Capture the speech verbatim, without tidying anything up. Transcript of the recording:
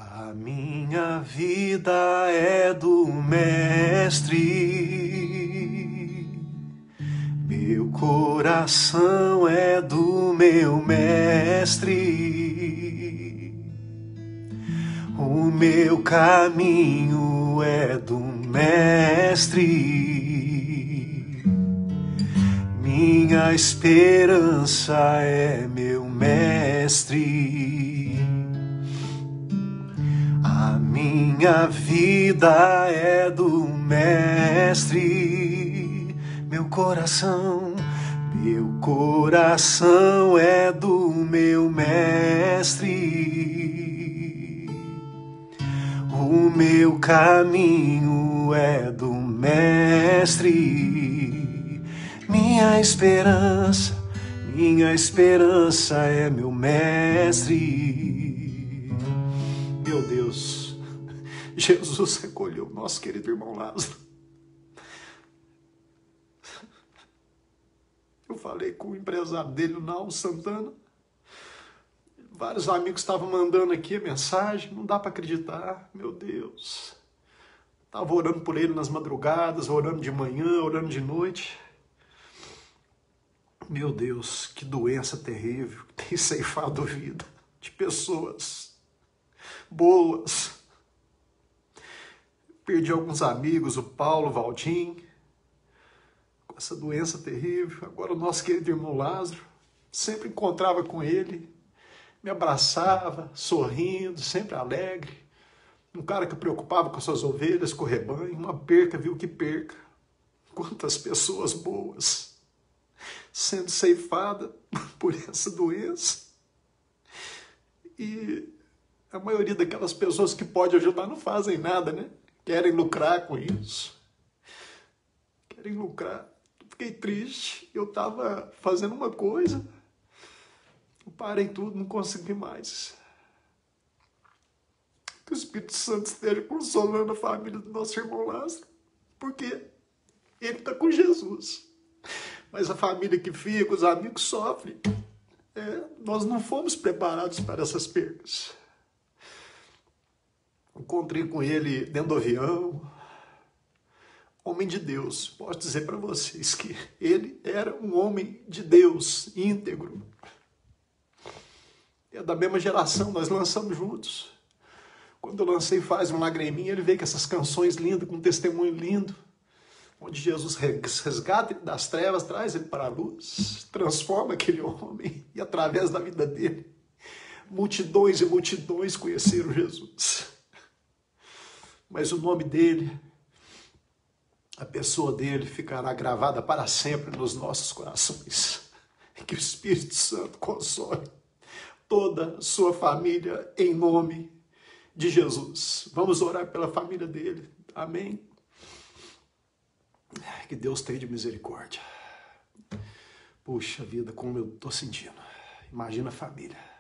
A minha vida é do Mestre, meu coração é do meu Mestre, o meu caminho é do Mestre, minha esperança é meu Mestre. A minha vida é do Mestre, meu coração, meu coração é do meu Mestre, o meu caminho é do Mestre, minha esperança, minha esperança é meu Mestre. Meu Deus, Jesus recolheu o nosso querido irmão Lázaro. Eu falei com o empresário dele, o Naldo Santana. Vários amigos estavam mandando aqui a mensagem, não dá para acreditar, meu Deus. Estava orando por ele nas madrugadas, orando de manhã, orando de noite. Meu Deus, que doença terrível, tem ceifado a vida de pessoas boas. Perdi alguns amigos, o Paulo, o Valdim, com essa doença terrível. Agora o nosso querido irmão Lázaro, sempre encontrava com ele, me abraçava, sorrindo, sempre alegre. Um cara que preocupava com as suas ovelhas, com o rebanho, uma perca, viu que perca. Quantas pessoas boas sendo ceifadas por essa doença. E a maioria daquelas pessoas que pode ajudar não fazem nada, né? Querem lucrar com isso. Querem lucrar. Fiquei triste. Eu estava fazendo uma coisa. Eu parei tudo, não consegui mais. Que o Espírito Santo esteja consolando a família do nosso irmão Lázaro. Porque ele está com Jesus. Mas a família que fica, os amigos sofrem. É, nós não fomos preparados para essas percas. Encontrei com ele dentro do avião, homem de Deus. Posso dizer para vocês que ele era um homem de Deus, íntegro. É da mesma geração, nós lançamos juntos. Quando eu lancei Faz um Lagriminha, ele veio com essas canções lindas, com um testemunho lindo, onde Jesus resgata ele das trevas, traz ele para a luz, transforma aquele homem e através da vida dele, multidões e multidões conheceram Jesus. Mas o nome dele, a pessoa dele ficará gravada para sempre nos nossos corações. Que o Espírito Santo console toda a sua família em nome de Jesus. Vamos orar pela família dele. Amém? Que Deus tenha de misericórdia. Puxa vida, como eu estou sentindo. Imagina a família.